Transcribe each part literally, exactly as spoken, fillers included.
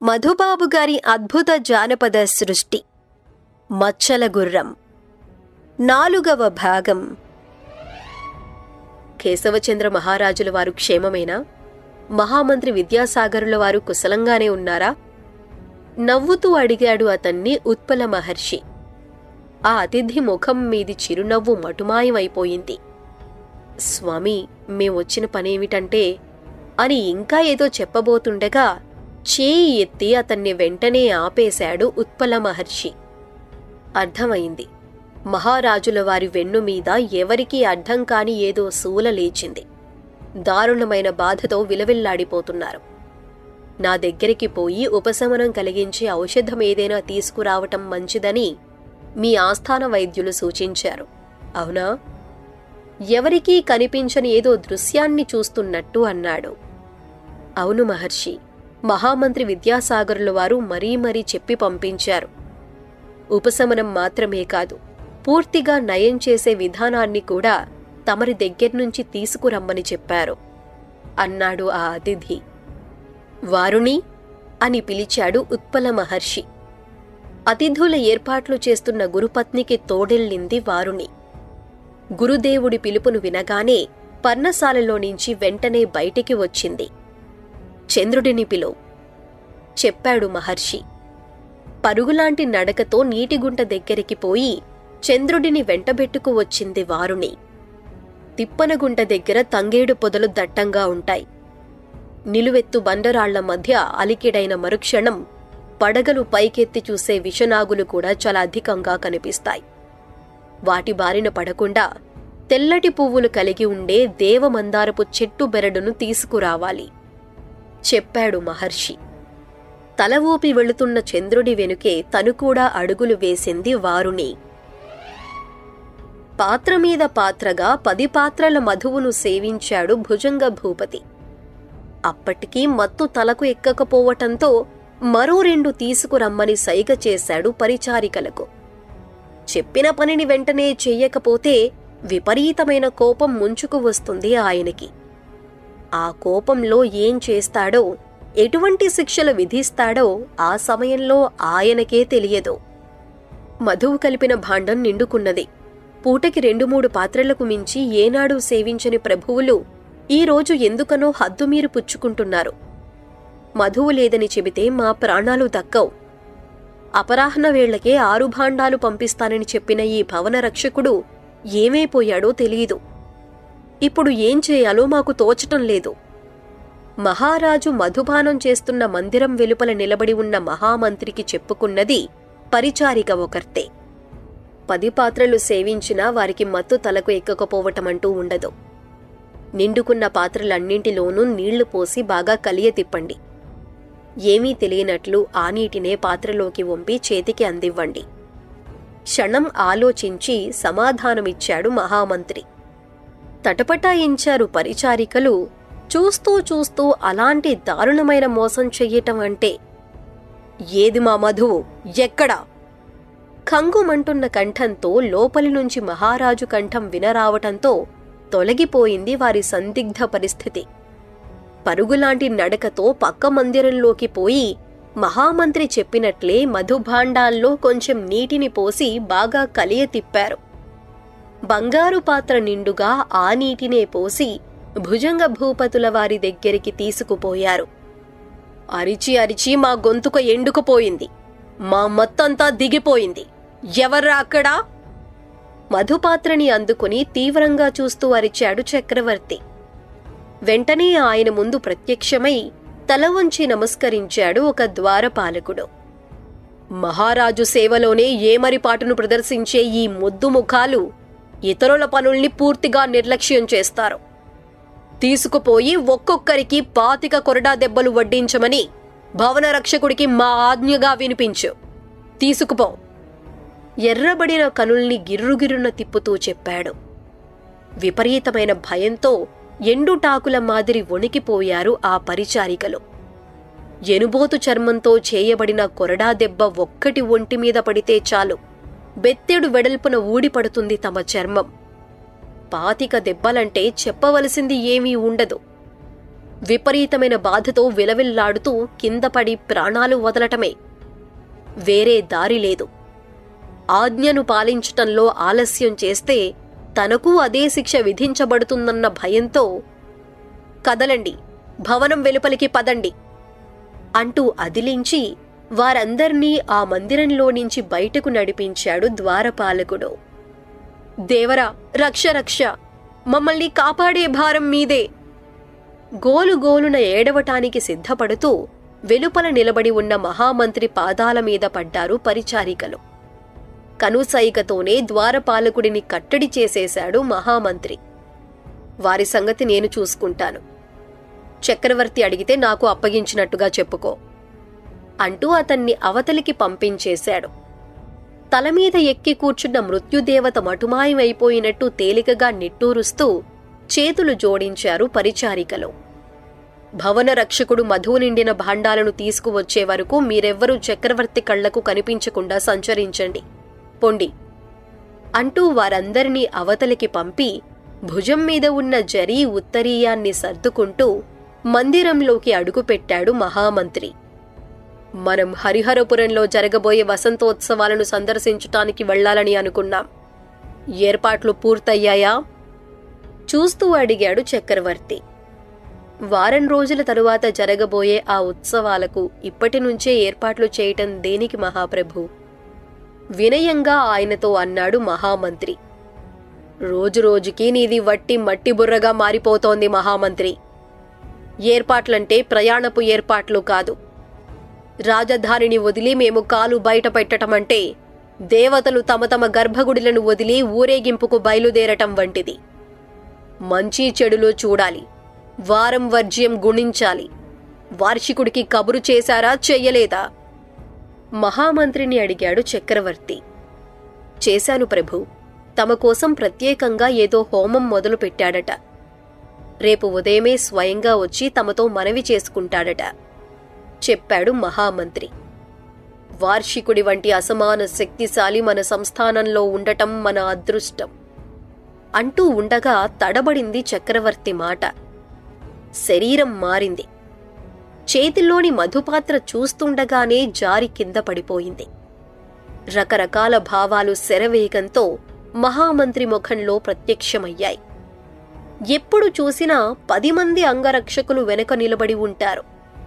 మధుబాబు గారి అద్భుత జానపద సృష్టి మచ్చల గుర్రం నాలుగవ భాగం. కేశవచంద్ర మహారాజుల వారు క్షేమమేనా? మహామంత్రి విద్యాసాగరుల వారు కుశలంగానే ఉన్నారా? నవ్వుతూ అడిగాడు అతన్ని ఉత్పల మహర్షి. ఆ అతిథి ముఖం మీది చిరునవ్వు మటుమాయమైపోయింది. స్వామి, మేమొచ్చిన పనేమిటంటే అని ఇంకా ఏదో చెప్పబోతుండగా చేయి ఎత్తి అతన్ని వెంటనే ఆపేశాడు ఉత్పల మహర్షి. అర్థమైంది. మహారాజుల వారి వెన్ను మీద ఎవరికీ అర్థం కాని ఏదో శూల లేచింది. దారుణమైన బాధతో విలవిల్లాడిపోతున్నారు. నా దగ్గరికి పోయి ఉపశమనం కలిగించే ఔషధమేదైనా తీసుకురావటం మంచిదని మీ ఆస్థాన వైద్యులు సూచించారు, అవునా? ఎవరికీ కనిపించని ఏదో దృశ్యాన్ని చూస్తున్నట్టు అన్నాడు. అవును మహర్షి, మహామంత్రి విద్యాసాగరుల వారు మరీ మరీ చెప్పి పంపించారు. ఉపశమనం మాత్రమే కాదు, పూర్తిగా నయం చేసే విధానాన్ని కూడా తమరి దగ్గర్నుంచి తీసుకురమ్మని చెప్పారు అన్నాడు ఆ అతిథి. వారుని అని పిలిచాడు ఉత్పల మహర్షి. అతిథుల ఏర్పాట్లు చేస్తున్న గురుపత్నికి తోడెళ్ళింది వారుని. గురుదేవుడి పిలుపును వినగానే పర్ణశాలలో నుంచి వెంటనే బయటికి వచ్చింది. చంద్రుడిని పిలువు చెప్పాడు మహర్షి. పరుగులాంటి నడకతో నీటిగుంట దగ్గరికి పోయి చంద్రుడిని వెంటబెట్టుకు వచ్చింది వారుని. తిప్పనగుంట దగ్గర తంగేడు పొదలు దట్టంగా ఉంటాయి. నిలువెత్తు బండరాళ్ల మధ్య అలికిడైన మరుక్షణం పడగలు పైకెత్తి చూసే విషనాగులు కూడా చాలా అధికంగా కనిపిస్తాయి. వాటి బారిన పడకుండా తెల్లటి పువ్వులు కలిగి ఉండే దేవమందారపు చెట్టు బెరడును తీసుకురావాలి చెప్పాడు మహర్షి. తల ఊపి వెళుతున్న చంద్రుడి వెనుకే తను కూడా అడుగులు వేసింది వారుని. పాత్రమీద పాత్రగా పది పాత్రల మధువును సేవించాడు భుజంగ భూపతి. అప్పటికీ మత్తు తలకు ఎక్కకపోవటంతో మరో రెండు తీసుకురమ్మని సైగ చేశాడు పరిచారికలకు. చెప్పిన పనిని వెంటనే చెయ్యకపోతే విపరీతమైన కోపం ముంచుకు వస్తుంది ఆయనకి. ఆ కోపంలో ఏం చేస్తాడో, ఎటువంటి శిక్షలు విధిస్తాడో ఆ సమయంలో ఆయనకే తెలియదు. మధువు కలిపిన భాండం నిండుకున్నది. పూటకి రెండు మూడు పాత్రలకు మించి ఏనాడూ సేవించని ప్రభువులు ఈరోజు ఎందుకనో హద్దుమీరు పుచ్చుకుంటున్నారు. మధువు లేదని చెబితే మా ప్రాణాలు దక్కవు. అపరాహ్న వేళ్లకే ఆరు భాండాలు పంపిస్తానని చెప్పిన ఈ భవన రక్షకుడు ఏమైపోయాడో తెలియదు. ఇప్పుడు ఏం చేయాలో మాకు తోచటం లేదు. మహారాజు మధుపానం చేస్తున్న మందిరం వెలుపల నిలబడి ఉన్న మహామంత్రికి చెప్పుకున్నది పరిచారిక ఒకర్తే. పది పాత్రలు సేవించినా వారికి మత్తు తలకు ఎక్కకపోవటమంటూ ఉండదు. నిండుకున్న పాత్రలన్నింటిలోనూ నీళ్లు పోసి బాగా కలియ తిప్పండి. ఏమీ తెలియనట్లు ఆ నీటినే పాత్రలోకి వంపి చేతికి అందివ్వండి. క్షణం ఆలోచించి సమాధానమిచ్చాడు మహామంత్రి. తటపటాయించారు పరిచారికలు. చూస్తూ చూస్తూ అలాంటి దారుణమైన మోసం చెయ్యటం అంటే. ఏది మా మధువు, ఎక్కడా? కంగుమంటున్న కంఠంతో లోపలి నుంచి మహారాజు కంఠం వినరావటంతో తొలగిపోయింది వారి సందిగ్ధ పరిస్థితి. పరుగులాంటి నడకతో పక్క మందిరంలోకి పోయి మహామంత్రి చెప్పినట్లే మధుభాండాల్లో కొంచెం నీటిని పోసి బాగా కలియ తిప్పారు. బంగారు పాత్ర నిండుగా ఆ నీటినే పోసి భుజంగ భూపతుల వారి దగ్గరికి తీసుకుపోయారు. అరిచి అరిచి మా గొంతుక ఎండుకుపోయింది. మా మత్తంతా దిగిపోయింది. ఎవర్రా అక్కడా? మధుపాత్రని అందుకుని తీవ్రంగా చూస్తూ అరిచాడు చక్రవర్తి. వెంటనే ఆయన ముందు ప్రత్యక్షమై తల వంచి నమస్కరించాడు ఒక ద్వారపాలకుడు. మహారాజు సేవలోనే ఏమరిపాటును ప్రదర్శించే ఈ ముద్దు ముఖాలు ఇతరుల పనుల్ని పూర్తిగా నిర్లక్ష్యం చేస్తారు. తీసుకుపోయి ఒక్కొక్కరికి పాతిక కొరడా దెబ్బలు వడ్డించమని భవన రక్షకుడికి మా ఆజ్ఞగా వినిపించు. తీసుకుపో. ఎర్రబడిన కనుల్ని గిర్రుగిర్రున తిప్పుతూ చెప్పాడు. విపరీతమైన భయంతో ఎండుటాకుల మాదిరి వణికిపోయారు ఆ పరిచారికలు. ఎనుబోతు చర్మంతో చేయబడిన కొరడా దెబ్బ ఒక్కటి ఒంటిమీద పడితే చాలు, బెత్తెడు వెడల్పున ఊడిపడుతుంది తమ చర్మం. పాతిక దెబ్బలంటే చెప్పవలసింది ఏమీ ఉండదు. విపరీతమైన బాధతో విలవిల్లాడుతూ కిందపడి ప్రాణాలు వదలటమే. వేరే దారి లేదు. ఆజ్ఞను పాలించటంలో ఆలస్యం చేస్తే తనకు అదే శిక్ష విధించబడుతుందన్న భయంతో కదలండి, భవనం వెలుపలికి పదండి అంటూ అదిలించి వారందర్నీ ఆ మందిరంలో నుంచి బయటకు నడిపించాడు ద్వారపాలకుడు. దేవరా, రక్ష రక్ష, మమ్మల్ని కాపాడే భారం మీదే. గోలుగోలున ఏడవటానికి సిద్ధపడుతూ వెలుపల నిలబడి ఉన్న మహామంత్రి పాదాల మీద పడ్డారు పరిచారికలు. కనుసైగతోనే ద్వారపాలకుడిని కట్టడి చేసేశాడు మహామంత్రి. వారి సంగతి నేను చూసుకుంటాను. చక్రవర్తి అడిగితే నాకు అప్పగించినట్టుగా చెప్పుకో అంటూ అతన్ని అవతలికి పంపించేశాడు. తలమీద ఎక్కి కూర్చున్న మృత్యుదేవత మటుమాయమైపోయినట్టు తేలికగా నిట్టూరుస్తూ చేతులు జోడించారు పరిచారికలు. భవన రక్షకుడు మధువు నిండిన భాండాలను తీసుకువచ్చే వరకు మీరెవ్వరూ చక్రవర్తి కళ్లకు కనిపించకుండా సంచరించండి, పొండి అంటూ వారందరినీ అవతలికి పంపి భుజం మీద ఉన్న జరీ ఉత్తరీయాన్ని సర్దుకుంటూ మందిరంలోకి అడుగుపెట్టాడు మహామంత్రి. మనం హరిహరపురంలో జరగబోయే వసంతోత్సవాలను సందర్శించటానికి వెళ్లాలని అనుకున్నాం. ఏర్పాట్లు పూర్తయ్యాయా? చూస్తూ అడిగాడు చక్రవర్తి. వారం రోజుల తరువాత జరగబోయే ఆ ఉత్సవాలకు ఇప్పటి నుంచే ఏర్పాట్లు చేయటం దేనికి మహాప్రభు? వినయంగా ఆయనతో అన్నాడు మహామంత్రి. రోజురోజుకి నీది వట్టి మట్టి బుర్రగా మారిపోతోంది మహామంత్రి. ఏర్పాట్లంటే ప్రయాణపు ఏర్పాట్లు కాదు. రాజధానిని వదిలి మేము కాలు బయట పెట్టటమంటే దేవతలు తమ తమ గర్భగుడిలను వదిలి ఊరేగింపుకు బయలుదేరటం వంటిది. మంచి చెడులు చూడాలి, వారం వర్జ్యం గుణించాలి. వార్షికుడికి కబురు చేశారా, చెయ్యలేదా? మహామంత్రిని అడిగాడు చక్రవర్తి. చేశాను ప్రభు. తమ కోసం ప్రత్యేకంగా ఏదో హోమం మొదలు పెట్టాడట. రేపు ఉదయమే స్వయంగా వచ్చి తమతో మనవి చేసుకుంటాడట చెప్పాడు మహామంత్రి. వార్షికుడి వంటి అసమాన శక్తిశాలి మన సంస్థానంలో ఉండటం మన అదృష్టం అంటూ ఉండగా తడబడింది చక్రవర్తి మాట. శరీరం మారింది. చేతిలోని మధుపాత్ర చూస్తుండగానే జారి కింద పడిపోయింది. రకరకాల భావాలు శరవేగంతో మహామంత్రి ముఖంలో ప్రత్యక్షమయ్యాయి. ఎప్పుడు చూసినా పది మంది అంగరక్షకులు వెనక నిలబడి ఉంటారు.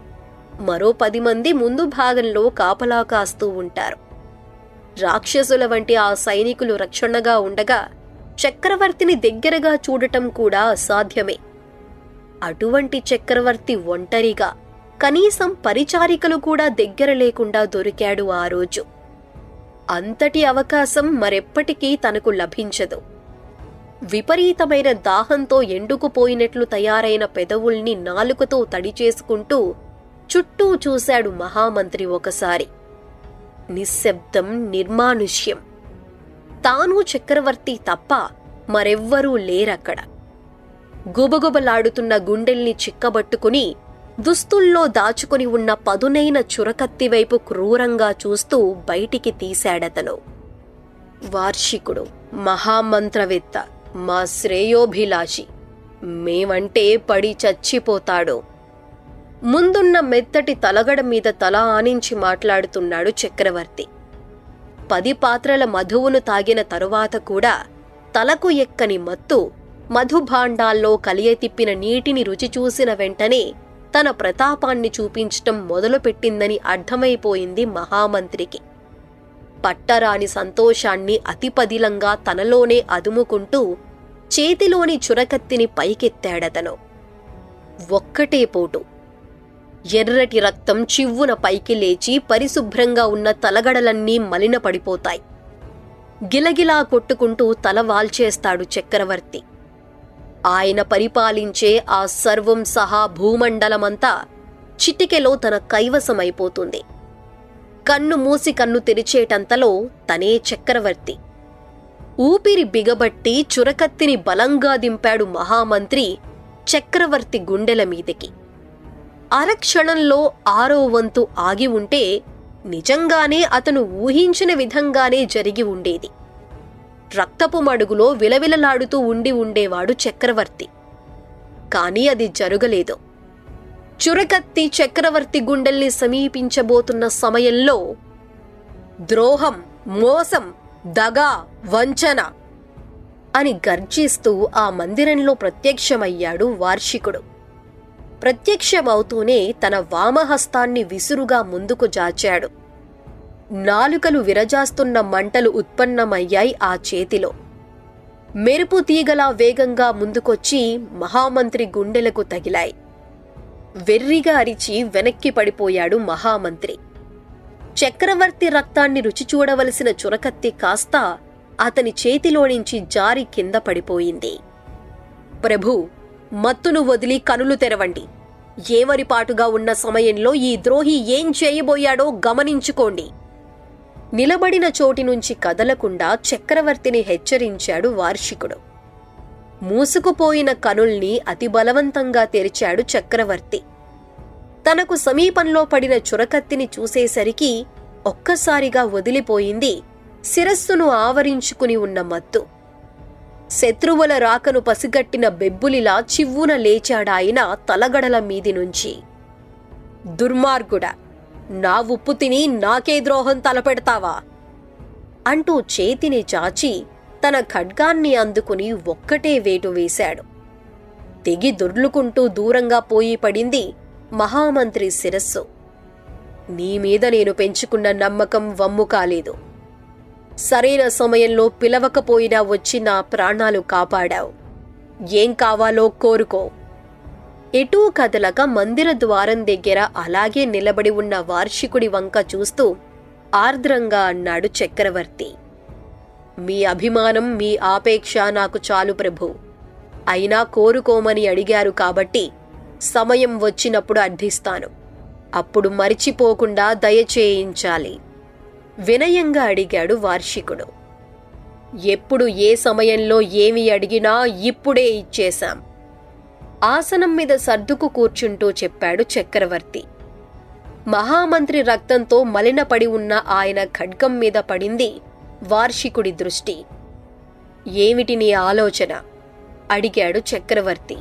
మరో పది మంది ముందు భాగంలో కాపలా కాస్తూ ఉంటారు. రాక్షసుల వంటి ఆ సైనికులు రక్షణగా ఉండగా చక్రవర్తిని దగ్గరగా చూడటం కూడా అసాధ్యమే. అటువంటి చక్రవర్తి ఒంటరిగా, కనీసం పరిచారికలు కూడా దగ్గర లేకుండా దొరికాడు ఆ రోజు. అంతటి అవకాశం మరెప్పటికీ తనకు లభించదు. విపరీతమైన దాహంతో ఎండుకుపోయినట్లు తయారైన పెదవుల్ని నాలుకతో తడిచేసుకుంటూ చుట్టూ చూశాడు మహామంత్రి ఒకసారి. నిశ్శబ్దం, నిర్మానుష్యం. తాను చక్రవర్తి తప్ప మరెవ్వరూ లేరక్కడ. గుబగుబలాడుతున్న గుండెల్ని చిక్కబట్టుకుని దుస్తుల్లో దాచుకుని ఉన్న పదునైన చురకత్తివైపు క్రూరంగా చూస్తూ బయటికి తీశాడతను. వార్షికుడు, మహామంత్రవేత్త, మా శ్రేయోభిలాషి. మేమంటే పడి చచ్చిపోతాడు. ముందున్న మెత్తటి తలగడ మీద తల ఆనించి మాట్లాడుతున్నాడు చక్రవర్తి. పది పాత్రల మధువును తాగిన తరువాత కూడా తలకు ఎక్కని మత్తు మధుభాండాల్లో కలియతిప్పిన నీటిని రుచి చూసిన వెంటనే తన ప్రతాపాన్ని చూపించటం మొదలుపెట్టిందని అర్థమైపోయింది మహామంత్రికి. పట్టరాని సంతోషాన్ని అతిపదిలంగా తనలోనే అదుముకుంటూ చేతిలోని చురకత్తిని పైకెత్తాడతను. ఒక్కటే పోటు ఎర్రటి రక్తం చివ్వున పైకి లేచి పరిశుభ్రంగా ఉన్న తలగడలన్నీ మలినపడిపోతాయి. గిలగిలా కొట్టుకుంటూ తల వాల్చేస్తాడు చక్రవర్తి. ఆయన పరిపాలించే ఆ సర్వం సహా భూమండలమంతా చిటికెలో తన కైవసమైపోతుంది. కన్ను మూసి కన్ను తెరిచేటంతలో తనే చక్రవర్తి. ఊపిరి బిగబట్టి చురకత్తిని బలంగా దింపాడు మహామంత్రి చక్రవర్తి గుండెల మీదకి. అరక్షణంలో ఆరో వంతు ఆగి ఉంటే నిజంగానే అతను ఊహించిన విధంగానే జరిగి ఉండేది. రక్తపు మడుగులో విలవిలలాడుతూ ఉండి ఉండేవాడు చక్రవర్తి. కాని అది జరగలేదు. చురకత్తి చక్రవర్తి గుండెల్ని సమీపించబోతున్న సమయంలో ద్రోహం, మోసం, దగా, వంచన అని గర్జిస్తూ ఆ మందిరంలో ప్రత్యక్షమయ్యాడు వార్షికుడు. ప్రత్యక్షమవుతూనే తన వామహస్తాన్ని విసురుగా ముందుకు జాచాడు. నాలుకలు విరజాస్తున్న మంటలు ఉత్పన్నమయ్యాయి ఆ చేతిలో. మెరుపు తీగలా వేగంగా ముందుకొచ్చి మహామంత్రి గుండెలకు తగిలాయి. వెర్రిగా అరిచి వెనక్కి పడిపోయాడు మహామంత్రి. చక్రవర్తి రక్తాన్ని రుచి చూడవలసిన చురకత్తి కాస్త అతని చేతిలోనించి జారి కింద పడిపోయింది. ప్రభూ, మత్తును వదిలి కనులు తెరవండి. ఏమరిపాటుగా ఉన్న సమయంలో ఈ ద్రోహి ఏం చేయబోయాడో గమనించుకోండి. నిలబడిన చోటి నుంచి కదలకుండా చక్రవర్తిని హెచ్చరించాడు వార్షికుడు. మూసుకుపోయిన కనుల్ని అతి బలవంతంగా తెరిచాడు చక్రవర్తి. తనకు సమీపంలో పడిన చురకత్తిని చూసేసరికి ఒక్కసారిగా వదిలిపోయింది శిరస్సును ఆవరించుకుని ఉన్న మత్తు. శత్రువుల రాకను పసిగట్టిన బెబ్బులిలా చివ్వున లేచాడాయన తలగడల మీది నుంచి. దుర్మార్గుడా, నా ఉప్పు తిని నాకే ద్రోహం తలపెడతావా అంటూ చేతిని చాచి తన ఖడ్గాన్ని అందుకుని ఒక్కటే వేటు వేశాడు. తెగి దొర్లుకుంటూ దూరంగా పోయి పడింది మహామంత్రి శిరస్సు. నీమీద నేను పెంచుకున్న నమ్మకం వమ్ము కాలేదు. సరైన సమయంలో పిలవకపోయినా వచ్చి నా ప్రాణాలు కాపాడావు. ఏం కావాలో కోరుకో. ఎటూ కదలక మందిర ద్వారం దగ్గర అలాగే నిలబడి ఉన్న వార్షికుడి వంక చూస్తూ ఆర్ద్రంగా అన్నాడు చక్రవర్తి. మీ అభిమానం, మీ ఆపేక్ష నాకు చాలు ప్రభు. అయినా కోరుకోమని అడిగారు కాబట్టి సమయం వచ్చినప్పుడు అర్థిస్తాను. అప్పుడు మరిచిపోకుండా దయచేయించాలి వినయంగా అడిగాడు వార్షికుడు. ఎప్పుడు ఏ సమయంలో ఏమి అడిగినా ఇప్పుడే ఇచ్చేశాం. ఆసనం మీద సర్దుకు కూర్చుంటూ చెప్పాడు చక్రవర్తి. మహామంత్రి రక్తంతో మలినపడి ఉన్న ఆయన ఖడ్గం మీద పడింది వార్షికుడి దృష్టి. ఏమిటి నీ ఆలోచన అడిగాడు చక్రవర్తి.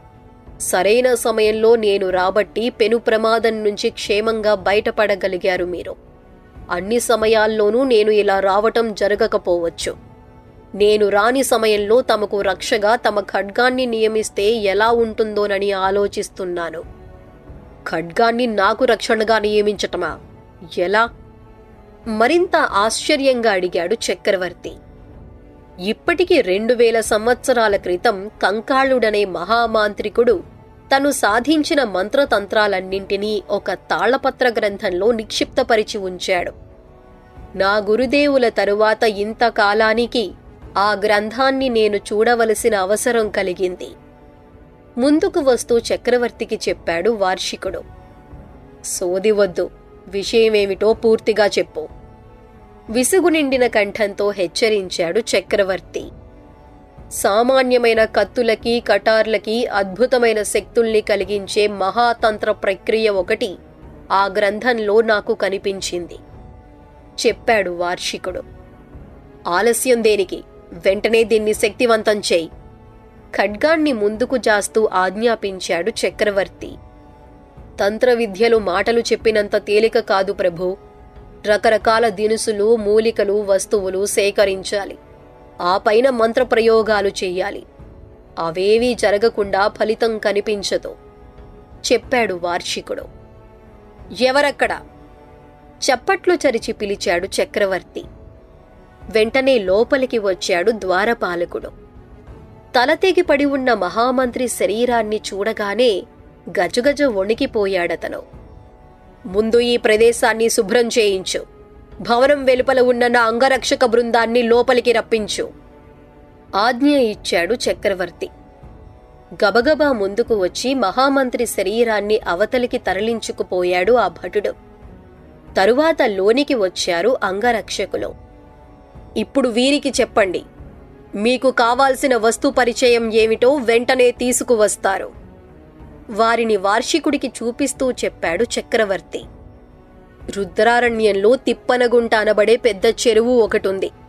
సరైన సమయంలో నేను రాబట్టి పెను ప్రమాదం నుంచి క్షేమంగా బయటపడగలిగారు మీరు. అన్ని సమయాల్లోనూ నేను ఇలా రావటం జరగకపోవచ్చు. నేను రాని సమయంలో తమకు రక్షగా తమ ఖడ్గాన్ని నియమిస్తే ఎలా ఉంటుందోనని ఆలోచిస్తున్నాను. ఖడ్గాన్ని నాకు రక్షణగా నియమించటమా? ఎలా? మరింత ఆశ్చర్యంగా అడిగాడు చక్రవర్తి. ఇప్పటికి రెండు వేల సంవత్సరాల క్రితం కంకాళుడనే మహామాంత్రికుడు తను సాధించిన మంత్రతంత్రాలన్నింటినీ ఒక తాళపత్ర గ్రంథంలో నిక్షిప్తపరిచి ఉంచాడు. నా గురుదేవుల తరువాత ఇంతకాలానికి ఆ గ్రంథాన్ని నేను చూడవలసిన అవసరం కలిగింది. ముందుకు వస్తూ చక్రవర్తికి చెప్పాడు వార్షికుడు. సోదివద్దు, విషయమేమిటో పూర్తిగా చెప్పు విసుగు నిండిన కంఠంతో హెచ్చరించాడు చక్రవర్తి. సామాన్యమైన కత్తులకి, కటార్లకి అద్భుతమైన శక్తుల్ని కలిగించే మహాతంత్ర ప్రక్రియ ఒకటి ఆ గ్రంథంలో నాకు కనిపించింది చెప్పాడు వార్షికుడు. ఆలస్యం దేనికి? వెంటనే దీన్ని శక్తివంతం చేయి ఖడ్గాన్ని ముందుకు జాస్తూ ఆజ్ఞాపించాడు చక్రవర్తి. తంత్ర విద్యలు మాటలు చెప్పినంత తేలిక కాదు ప్రభూ. రకరకాల దినుసులు, మూలికలు, వస్తువులు సేకరించాలి. ఆ పైన మంత్రప్రయోగాలు చెయ్యాలి. అవేవీ జరగకుండా ఫలితం కనిపించదు చెప్పాడు వార్షికుడు. ఎవరక్కడ? చప్పట్లు చరిచి పిలిచాడు చక్రవర్తి. వెంటనే లోపలికి వచ్చాడు ద్వారపాలకుడు. తలతెగి పడి ఉన్న మహామంత్రి శరీరాన్ని చూడగానే గజగజ వణికిపోయాడతను. ముందు ఈ ప్రదేశాన్ని శుభ్రం చేయించు. భవనం వెలుపల ఉన్న నా అంగరక్షక బృందాన్ని లోపలికి రప్పించు ఆజ్ఞ ఇచ్చాడు చక్రవర్తి. గబగబా ముందుకు వచ్చి మహామంత్రి శరీరాన్ని అవతలికి తరలించుకుపోయాడు ఆ భటుడు. తరువాత లోనికి వచ్చారు అంగరక్షకులు. ఇప్పుడు వీరికి చెప్పండి, మీకు కావాల్సిన వస్తు పరిచయం ఏమిటో వెంటనే తీసుకువస్తారు వారిని వార్షికుడికి చూపిస్తూ చెప్పాడు చక్రవర్తి. రుద్రారణ్యంలో తిప్పనగుంట అనబడే పెద్ద చెరువు ఒకటుంది.